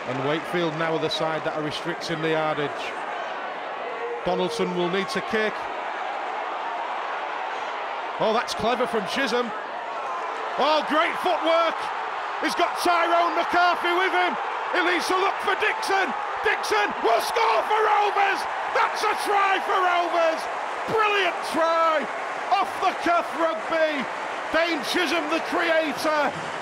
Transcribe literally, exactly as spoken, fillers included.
And Wakefield now are the side that are restricting the yardage. Donaldson will need to kick. Oh, that's clever from Chisholm. Oh, great footwork. He's got Tyrone McCarthy with him. He needs to look for Dixon. Dixon will score for Rovers. That's a try for Rovers. Brilliant try. Off the cuff rugby. Dane Chisholm, the creator.